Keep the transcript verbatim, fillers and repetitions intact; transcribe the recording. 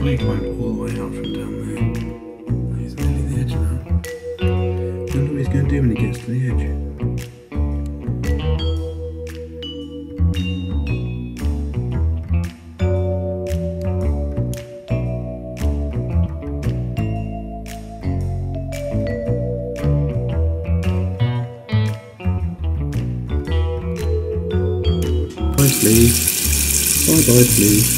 sure he climbed all the way out from down there. He's nearly the edge now. I wonder what he's going to do when he gets to the edge. Bye, flea. Bye bye, flea.